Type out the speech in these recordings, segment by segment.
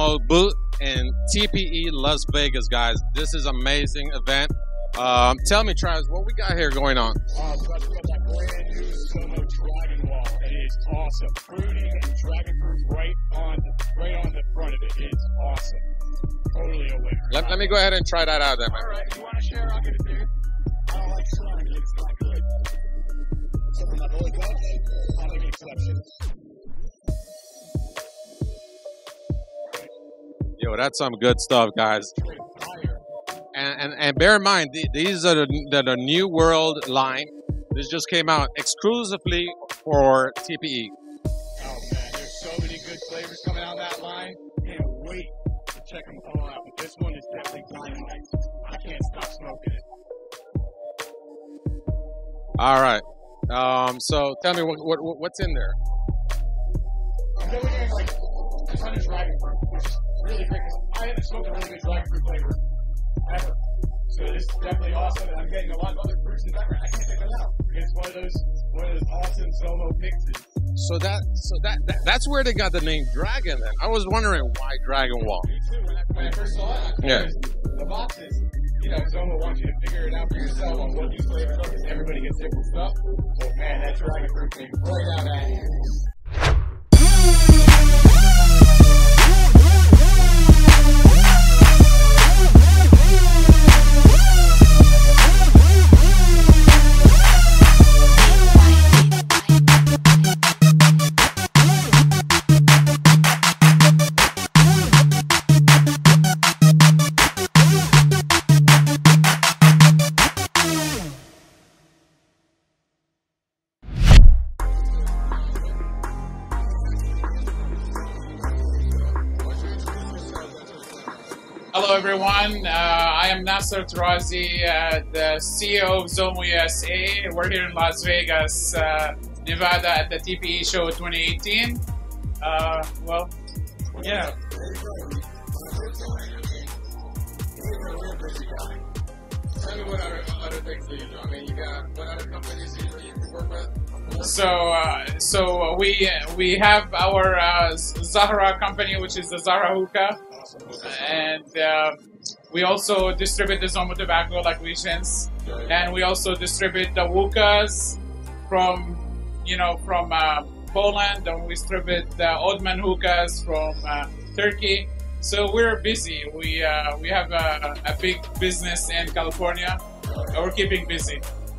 Zomo booth in TPE Las Vegas, guys. This is an amazing event. Tell me, Travis, what we got here going on? Travis, we got that brand new Zomo Dragon Wall. It is awesome. Fruity and dragon fruit right on the front of it. It's awesome. Totally a winner. Let me go ahead and try that out then, man. All right, you want to share? I'll give it to you. I don't like trying it. It's not good. So for my boy Dutch, I'll make an exception. Yo, that's some good stuff, guys. And bear in mind, these are the New World line. This just came out exclusively for TPE. Oh man, there's so many good flavors coming out of that line. Can't wait to check them all out. But this one is definitely dynamite. I can't stop smoking it. All right. So tell me what's in there. I'm going in like a ton of dragon fruit, which is really great because I haven't smoked a really good dragon fruit flavor ever. So this is definitely awesome, and I'm getting a lot of other fruits in the background. I can't take them out. It's one of those awesome Zomo mixes. So that's where they got the name Dragon. Then I was wondering why Dragon Wall. Me too. When I first saw it, the boxes. You know, Zomo wants you to figure it out for yourself on what these flavors are because everybody gets different stuff. But man, that dragon fruit came right out at you. Hello everyone, I am Nasser, the CEO of Zomo USA. We're here in Las Vegas, Nevada at the TPE show 2018. Well, yeah. Tell me what other things do you do? I mean, you got what other companies you work with? So we have our Zahra company, which is the Zahra Hookah, and we also distribute the Zomo tobacco, like we sense, and we also distribute the hookahs from Poland, and we distribute the Odman hookahs from Turkey. So we're busy. We have a big business in California. We're keeping busy.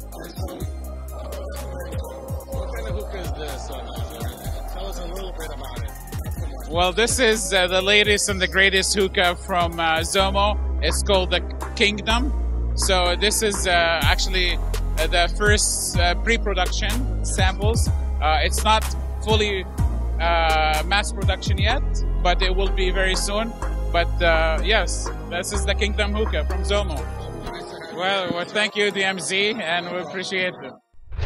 What kind of hookah is this? Tell us a little bit about it. Well, this is the latest and the greatest hookah from Zomo. It's called the Kingdom. So this is actually the first pre-production samples. It's not fully mass production yet, but it will be very soon. But yes, this is the Kingdom hookah from Zomo. Well, thank you, DMZ, and we appreciate it.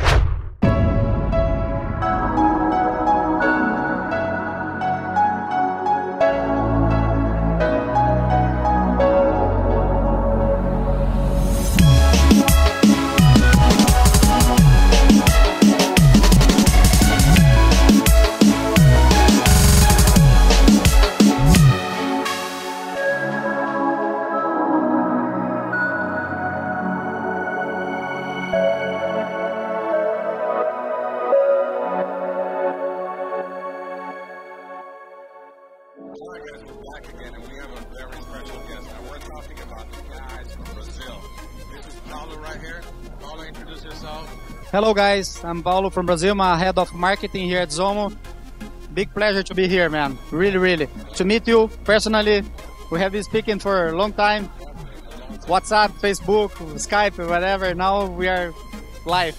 Back again, and we have a very special guest. Now we're talking about the guys from Brazil. This is Paulo right here. Paulo, introduce yourself. Hello guys, I'm Paulo from Brazil. I'm head of marketing here at Zomo. Big pleasure to be here, man. Really. To meet you personally. We have been speaking for a long time. WhatsApp, Facebook, Skype, whatever. Now we are live.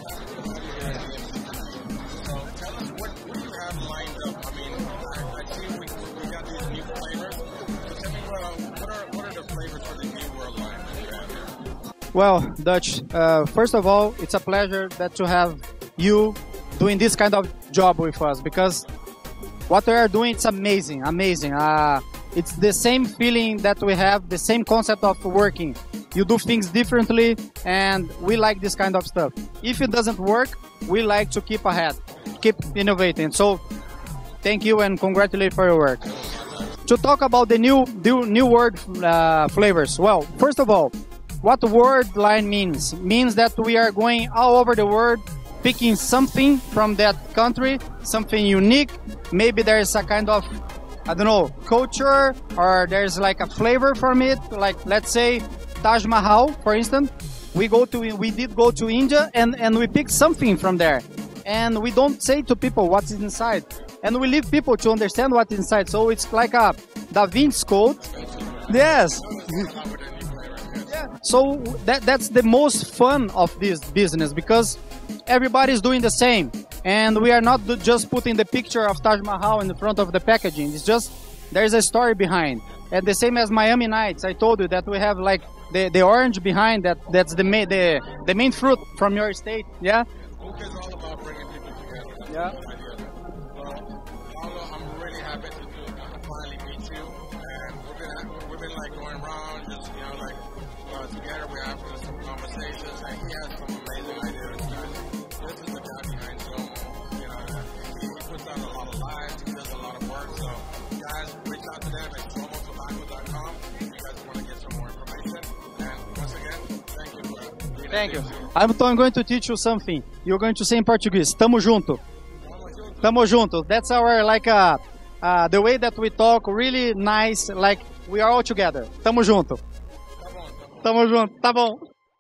Well, Dutch, first of all, it's a pleasure to have you doing this kind of job with us, because what we are doing, it's amazing. It's the same feeling that we have, the same concept of working. You do things differently, and we like this kind of stuff. If it doesn't work, we like to keep ahead, keep innovating. So, thank you and congratulations for your work. to talk about the new word flavors. Well, first of all, what word line means that we are going all over the world, picking something from that country, something unique. Maybe there is a kind of, I don't know, culture, or there's like a flavor from it. Like, let's say Taj Mahal, for instance. We did go to India and we picked something from there. And we don't say to people what's inside. And we leave people to understand what's inside. So it's like a Da Vinci Code. Yes. Yeah. So that's the most fun of this business, because everybody's doing the same. And we are not just putting the picture of Taj Mahal in the front of the packaging. It's just, there's a story behind. And the same as Miami Nights, I told you that we have like the orange behind that's the main fruit from your state. Yeah. Hookah is all about bringing people together. Yeah. Well, Paulo, I'm really happy to finally meet you. And we've been like going around, just together. We have some conversations, and he has some amazing ideas. This is the guy behind Zomo. He puts out a lot of lives. He does a lot of work. So, guys, reach out to them at ZomoTobacco.com if you guys want to get some more information. And once again, thank you for being Thank you. here. I'm going to teach you something. You're going to say in Portuguese. Tamo junto. Tamo junto. That's our the way that we talk. Really nice. Like we are all together. Tamo junto. Tamo junto. Tá bom.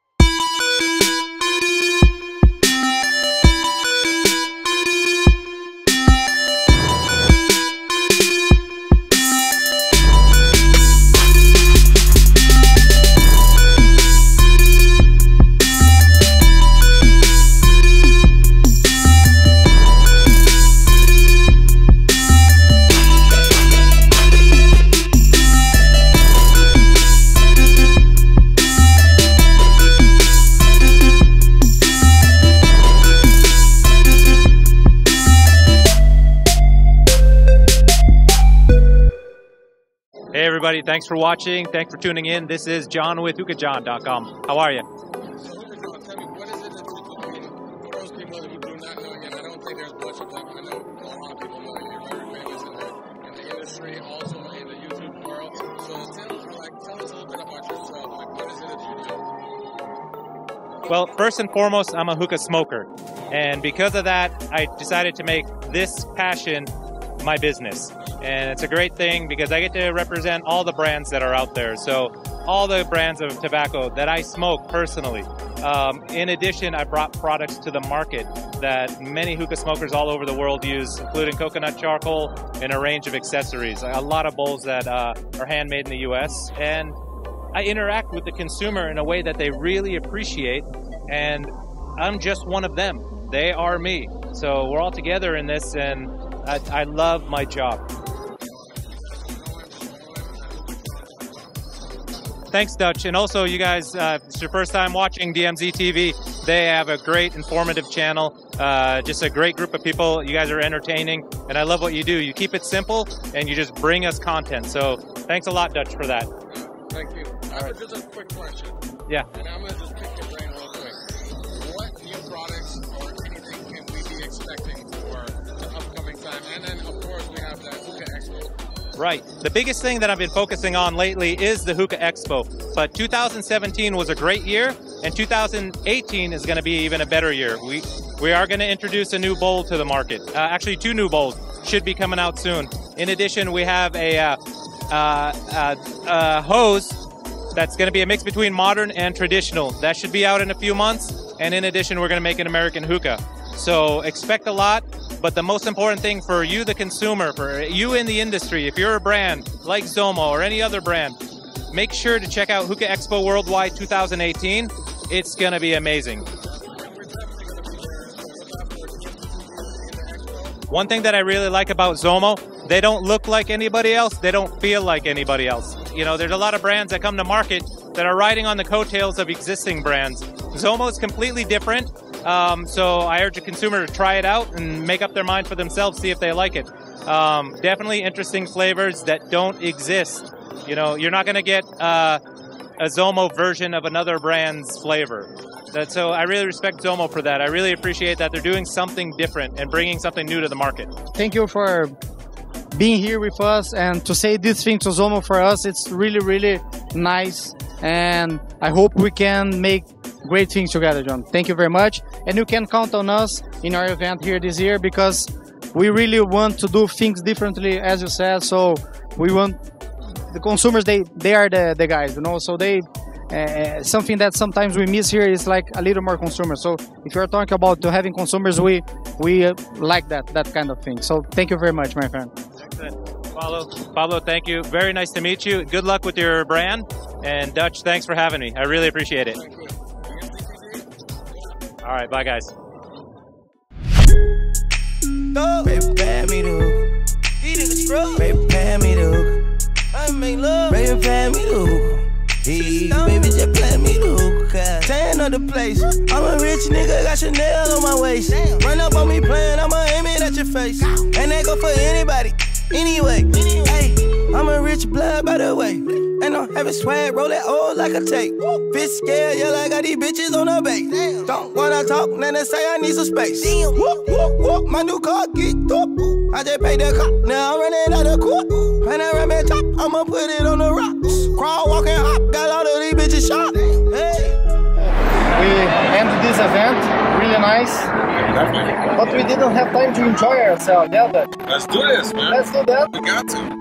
Hey everybody, thanks for watching, thanks for tuning in. This is John with HookahJohn.com. How are you? So, tell me, what is it that for those people who do not know you, and I don't think there's much of them, I know a lot of people know you're very famous in the industry, also in the YouTube world. So tell us a little bit about yourself. Like, what is it that you do? Well, first and foremost, I'm a hookah smoker. And because of that, I decided to make this passion my business. And it's a great thing because I get to represent all the brands that are out there. So all the brands of tobacco that I smoke personally. In addition, I brought products to the market that many hookah smokers all over the world use, including coconut charcoal and a range of accessories. A lot of bowls that are handmade in the US. And I interact with the consumer in a way that they really appreciate. And I'm just one of them. They are me. So we're all together in this, and I love my job. Thanks, Dutch. And also, you guys, if it's your first time watching DMZ TV, they have a great informative channel. Just a great group of people. You guys are entertaining, and I love what you do. You keep it simple, and you just bring us content. So thanks a lot, Dutch, for that. Thank you. Just a quick question. Yeah. And I'm going to just pick your brain real quick. What new products or anything can we be expecting for the upcoming time? And then, of course, we have the Hookah Expo. Right. The biggest thing that I've been focusing on lately is the Hookah Expo. But 2017 was a great year, and 2018 is going to be even a better year. We are going to introduce a new bowl to the market. Actually, 2 new bowls should be coming out soon. In addition, we have a hose that's going to be a mix between modern and traditional. That should be out in a few months. And in addition, we're going to make an American hookah. So expect a lot. But the most important thing for you, the consumer, for you in the industry, if you're a brand like Zomo or any other brand, make sure to check out Hookah Expo Worldwide 2018. It's going to be amazing. One thing that I really like about Zomo, they don't look like anybody else. They don't feel like anybody else. You know, there's a lot of brands that come to market that are riding on the coattails of existing brands. Zomo is completely different. So I urge a consumer to try it out and make up their mind for themselves, see if they like it. Definitely interesting flavors that don't exist. You know, you're not going to get a Zomo version of another brand's flavor. So I really respect Zomo for that. I really appreciate that they're doing something different and bringing something new to the market. Thank you for being here with us and to say this thing to Zomo for us. It's really, really nice. And I hope we can make great things together, John. Thank you very much. And you can count on us in our event here this year because we really want to do things differently, as you said. So we want the consumers, they are the guys, you know, so they something that sometimes we miss here is like a little more consumers. So if you're talking about to having consumers, we like that kind of thing. So thank you very much, my friend. Excellent. Paulo, thank you. Very nice to meet you. Good luck with your brand. And Dutch, thanks for having me. I really appreciate it. All right, bye guys. Baby, pay me the baby, pay me the I make love. Baby, pay me the baby, just play me the hookah. Tan of the place. I'm a rich nigga, got Chanel on my waist. Run up on me playing, I'ma aim it at your face. And that go for anybody, anyway. Hey, I'm a rich blood, by the way. And I'm having swag, roll that old like a tape. Bitch scared, yeah, like I got these bitches on the base. Don't wanna talk, then they say I need some space. Whoop, whoop, whoop, my new car get up. I just paid the cop, now I'm running out of court. Panoramic top, I'ma put it on the rocks. Crawl, walk, and hop, got all of these bitches shot. Hey. We ended this event, really nice. Definitely. But we didn't have time to enjoy ourselves, yeah, but Let's do this, man. let's do that. We got to.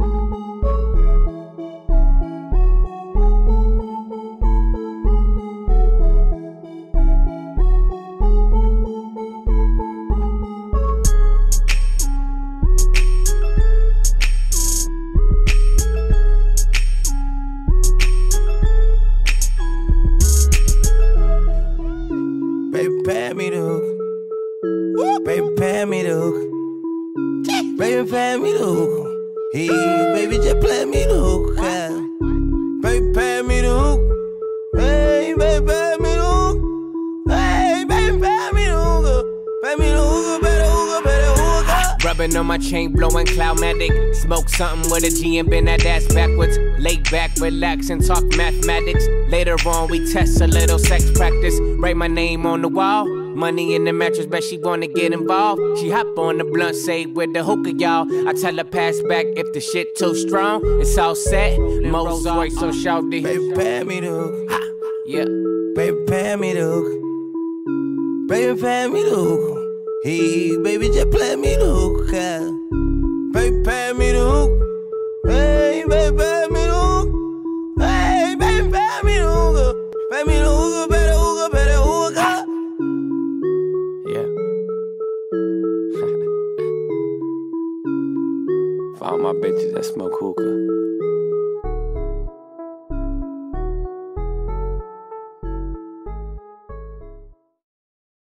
Baby, pay me the hook. Baby, pay me the hook. Baby, pay me the hook. Hey, baby, just play me the hook. Baby, pay me the hook. Hey, baby, pay me the hook. Hey, baby, pay me the hook. Pay me the hook, better hook, better hook. Rubbing on my chain, blowing Cloudmatic. Smoke something with a G and bend that ass backwards. Lay back, relax, and talk mathematics. Later on, we test a little sex practice. Write my name on the wall. Money in the mattress, bet she wanna get involved. She hop on the blunt, say with the hookah, y'all. I tell her pass back if the shit too strong. It's all set. Most Royce, so shouty. Baby, pay me the hook. Ha, yeah. Baby, pay me the hook. Baby, pay me the hook. Hey, baby, just play me the hook. Baby, pay me the hook. Hey, baby, pay me the hook. Hey, baby, pay me the hook. Pay me the hook, better hook, better hook. Yeah. For all my bitches that smoke hookah.